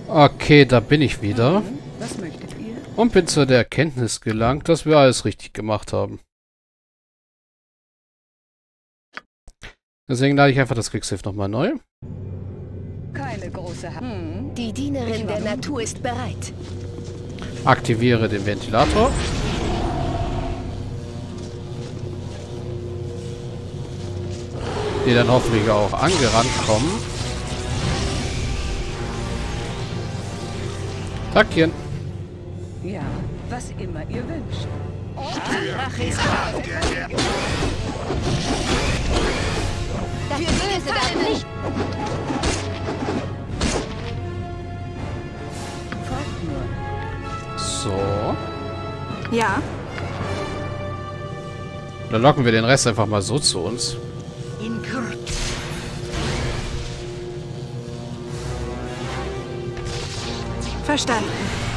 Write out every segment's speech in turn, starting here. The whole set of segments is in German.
Okay, da bin ich wieder. Was möchtet ihr? Und bin zu der Erkenntnis gelangt, dass wir alles richtig gemacht haben. Deswegen lade ich einfach das Quicksave nochmal neu. Keine große Die Dienerin der Natur ist bereit. Aktiviere den Ventilator. Die dann hoffentlich auch angerannt kommen. Tackchen. Ja, was immer ihr wünscht. Rache ist da. Dafür böse dann nicht. Folgt nur. So. Ja? Dann locken wir den Rest einfach mal so zu uns. In Kürze. Verstanden.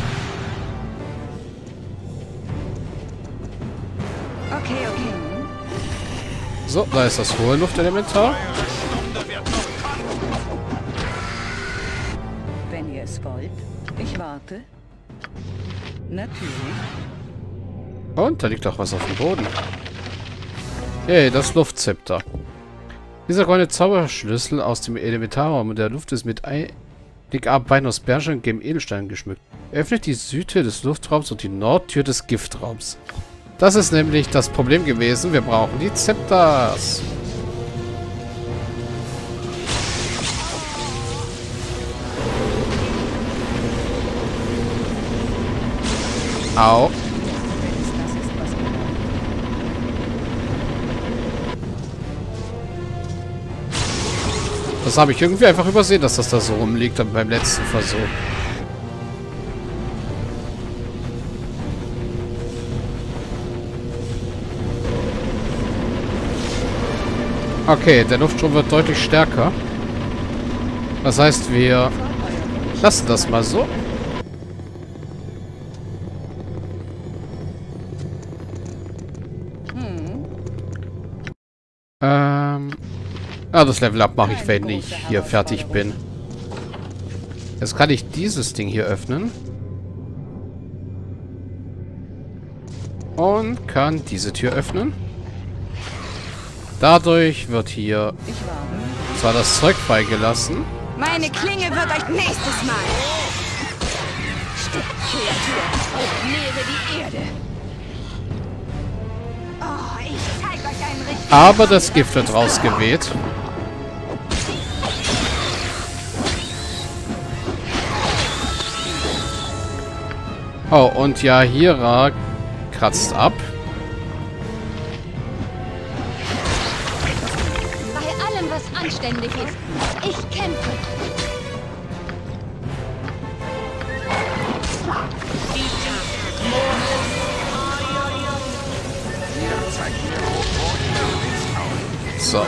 Okay. So, da ist das hohe Luftelementar. Wenn ihr es wollt. Ich warte. Natürlich. Und da liegt auch was auf dem Boden. Hey, das Luftzepter. Dieser goldene Zauberschlüssel aus dem Elementarraum der Luft ist mit Bein aus Bernstein und gelben Edelsteinen geschmückt. Er öffnet die Südtür des Luftraums und die Nordtür des Giftraums. Das ist nämlich das Problem gewesen. Wir brauchen die Zepters. Au. Das ist was ihr wollt. Das habe ich irgendwie einfach übersehen, dass das da so rumliegt beim letzten Versuch. Okay, der Luftstrom wird deutlich stärker. Das heißt, wir lassen das mal so. Das Level-Up mache ich, wenn ich hier fertig bin. Jetzt kann ich dieses Ding hier öffnen. Und kann diese Tür öffnen. Dadurch wird hier Ich warte. zwar das Zeug freigelassen. Meine Klinge wird euch nächstes Mal. Stirb, Kreatur. Ich nähere die Erde. Oh, ich zeig euch einen richtigen... Aber das Gift wird rausgeweht. Oh, und Yahira kratzt ab. Bei allem, was anständig ist. Ich kämpfe. So.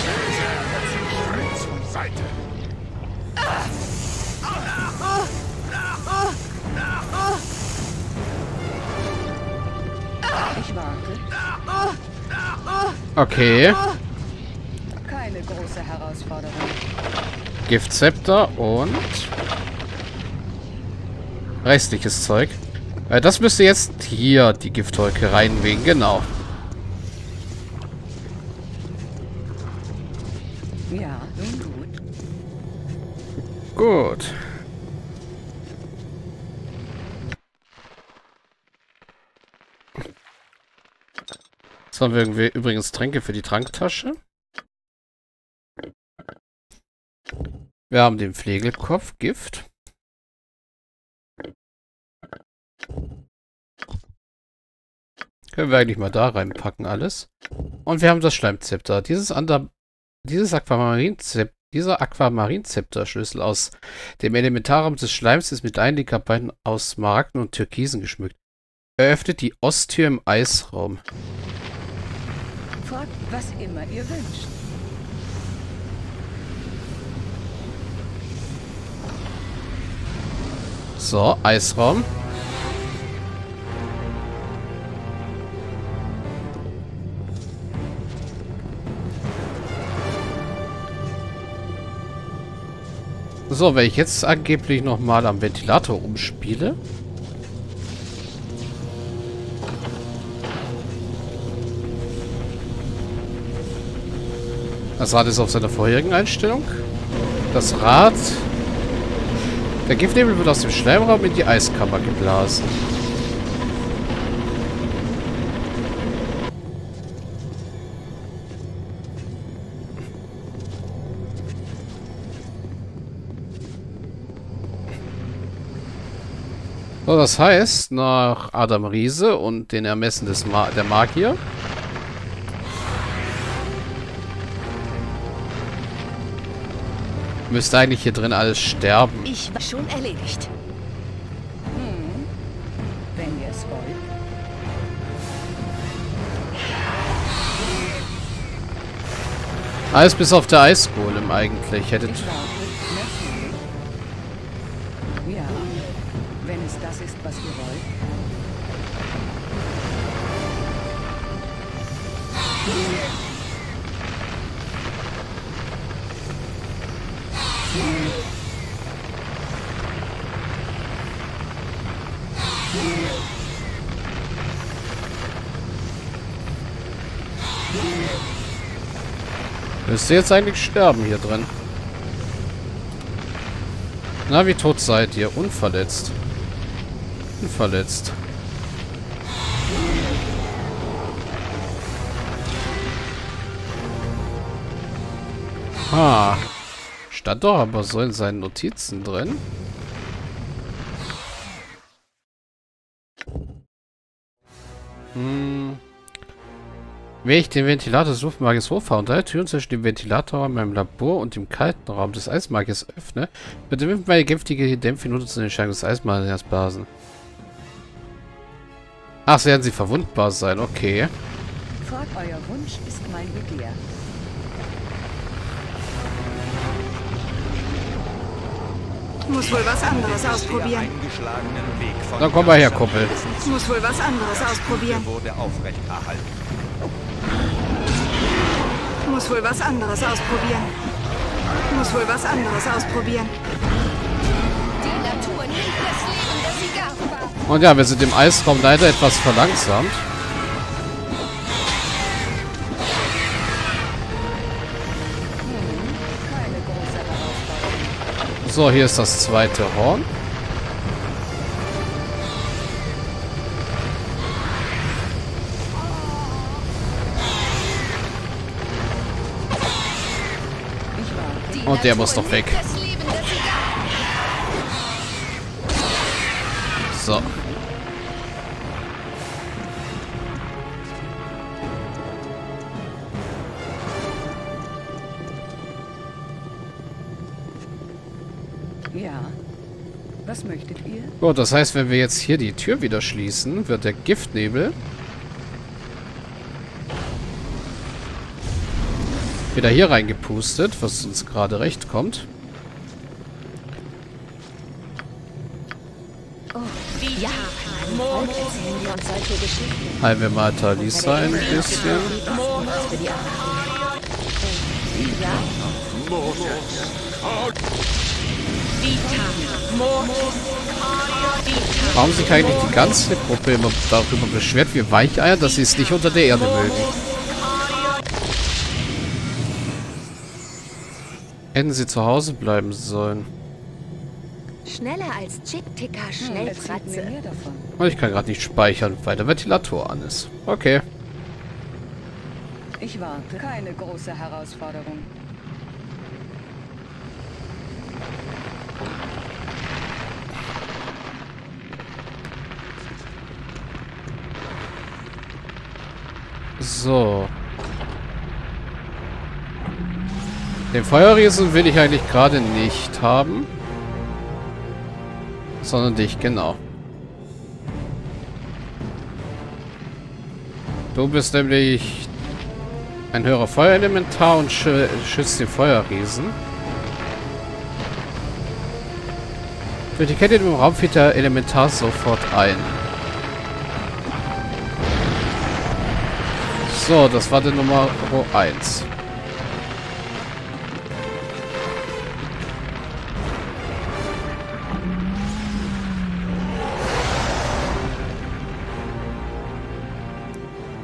Ich warte. Okay. Keine große Herausforderung. Giftzepter und restliches Zeug. Das müsste jetzt hier die Giftwolke reinwegen, genau. Ja, nun gut. Gut. Jetzt haben wir übrigens Tränke für die Tranktasche. Wir haben den Pflegelkopf, Gift. Können wir eigentlich mal da reinpacken alles. Und wir haben das Schleimzepter. Dieser Aquamarinzepter-Schlüssel aus dem Elementarraum des Schleims ist mit einigen Kabinen aus Smaragden und Türkisen geschmückt. Er öffnet die Osttür im Eisraum. Fragt, was immer ihr wünscht. So, Eisraum. So, wenn ich jetzt angeblich nochmal am Ventilator umspiele. Das Rad ist auf seiner vorherigen Einstellung. Das Rad... Der Giftnebel wird aus dem Schleimraum in die Eiskammer geblasen. So, das heißt, nach Adam Riese und den Ermessen der Magier müsste eigentlich hier drin alles sterben. Ich war schon erledigt. Wenn ihr es wollt. Alles bis auf der Eisgolem eigentlich. Hättet... Ich warte. Natürlich. Ja, wenn es das ist, was ihr wollt. Müsste jetzt eigentlich sterben hier drin. Na, wie tot seid ihr? Unverletzt. Unverletzt. Ah. Stand doch aber so in seinen Notizen drin. Wenn ich den Ventilator des Luftmagiers hochfahre und alle Türen zwischen dem Ventilator in meinem Labor und dem kalten Raum des Eismagiers öffne, wird der Wind meine giftige Dämpfminute zur Entscheidung des Eismagiers blasen. Ach, werden sie verwundbar sein, okay. Fragt, euer Wunsch ist mein Begehr. Muss wohl was anderes ausprobieren. Dann komm mal her, Kumpel. Muss wohl was anderes ausprobieren. Wurde aufrechterhalten. Muss wohl was anderes ausprobieren. Muss wohl was anderes ausprobieren. Die Natur nimmt das Leben der Zigarre. Und ja, wir sind im Eisraum leider etwas verlangsamt. Keine große Herausforderung. So, hier ist das zweite Horn. Ich warte. Und der muss doch weg. Das Leben der Zigarre. So. Ja. Was möchtet ihr? Gut, das heißt, wenn wir jetzt hier die Tür wieder schließen, wird der Giftnebel wieder hier reingepustet, was uns gerade recht kommt. Ja, morgen erzählen wir uns solche Geschichten. Heilen wir mal Talisa ein bisschen. Warum sich eigentlich die ganze Gruppe immer darüber beschwert, wie Weicheier, dass sie es nicht unter der Erde mögen? Hätten sie zu Hause bleiben sollen. Schneller als Chick-Ticker, Erzählt mir Schnellfratze. mehr davon. Und ich kann gerade nicht speichern, weil der Ventilator an ist. Okay. Ich warte. Keine große Herausforderung. So. Den Feuerriesen will ich eigentlich gerade nicht haben. Sondern dich, genau. Du bist nämlich ein höherer Feuerelementar und schützt den Feuerriesen. Durch die Kette im Raum fällt der Elementar sofort ein. So, das war die Nummer 1.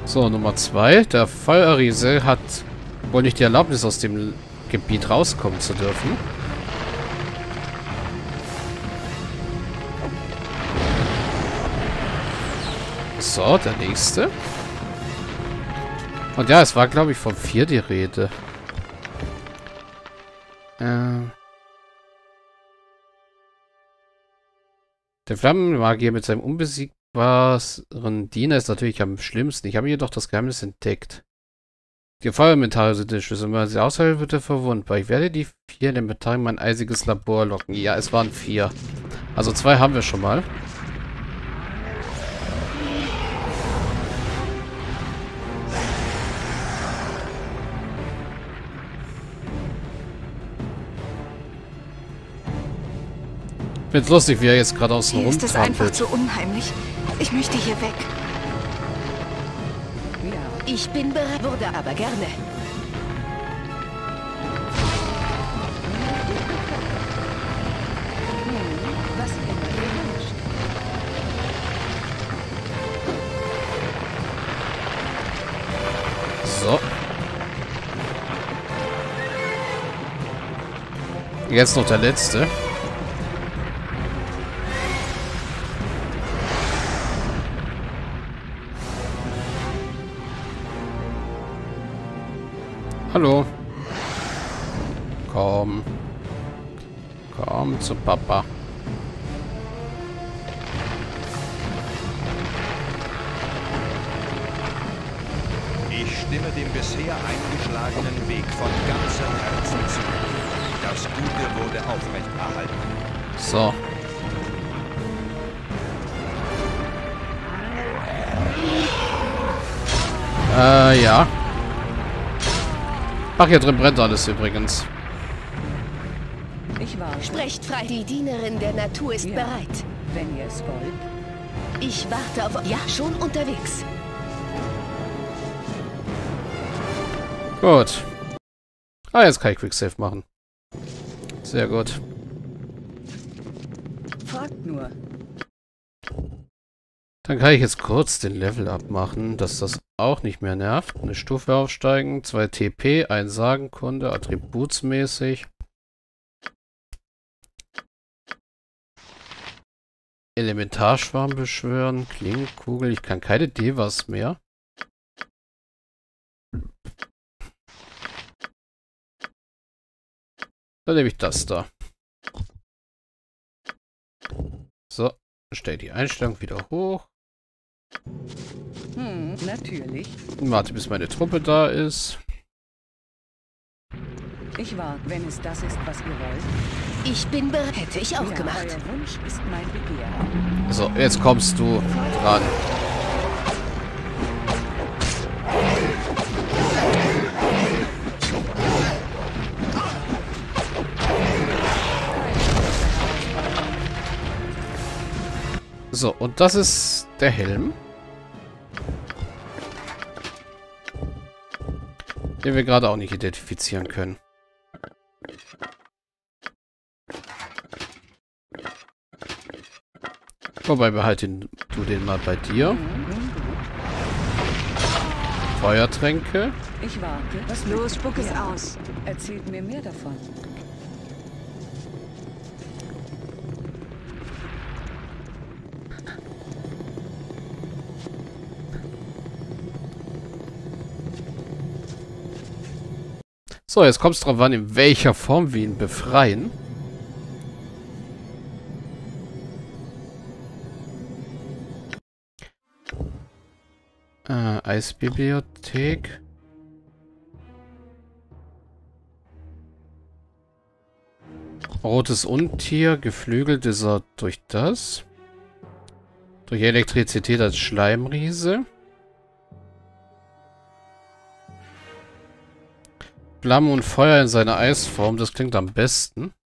So, Nummer 2. Der Feuerriese hat wohl nicht die Erlaubnis, aus dem Gebiet rauskommen zu dürfen. So, der nächste. Und ja, es war, glaube ich, von 4 die Rede. Der Flammenmagier mit seinem unbesiegbaren Diener ist natürlich am schlimmsten. Ich habe jedoch das Geheimnis entdeckt. Die Feuerelementare sind der Schlüssel. Wenn man sie aushält, wird er verwundbar. Ich werde die 4 Elementare in mein eisiges Labor locken. Ja, es waren 4. Also 2 haben wir schon mal. Ich find's lustig, wie er jetzt gerade außen Hier ist es einfach rumtrampelt. zu unheimlich. Ich möchte hier weg. Ja. Ich bin bereit, würde aber gerne. Was immer ihr wünscht. So. Jetzt noch der letzte. Hallo. Komm. Komm zu Papa. Ich stimme dem bisher eingeschlagenen Weg von ganzem Herzen zu. Das Gute wurde aufrechterhalten. So. Ja. Ach, hier drin brennt alles übrigens. Ich warte. Sprecht frei. Die Dienerin der Natur ist Ja. bereit. Wenn ihr es wollt. Ich warte auf... Ja, schon unterwegs. Gut. Ah, jetzt kann ich Quicksave machen. Sehr gut. Fragt nur. Dann kann ich jetzt kurz den Level abmachen, dass das auch nicht mehr nervt. Eine Stufe aufsteigen, 2 TP, 1 Sagenkunde, attributsmäßig. Elementarschwarm beschwören, Klingenkugel, ich kann keine Devas mehr. Dann nehme ich das da. So, stell die Einstellung wieder hoch. Natürlich. Warte, bis meine Truppe da ist. Ich warte, wenn es das ist, was ihr wollt. Ich bin bereit. Hätte ich auch Ja, gemacht. euer Wunsch ist mein Begehr. So, jetzt kommst du dran. So, und das ist der Helm. Den wir gerade auch nicht identifizieren können. Wobei, behalte du den mal bei dir. Feuertränke. Ich warte. Was los? Spuck es Ja. aus. Erzählt mir mehr davon. So, jetzt kommt es drauf an, in welcher Form wir ihn befreien. Eisbibliothek. Rotes Untier, geflügelt ist er durch das. Durch Elektrizität als Schleimriese. Flamme und Feuer in seiner Eisform, das klingt am besten.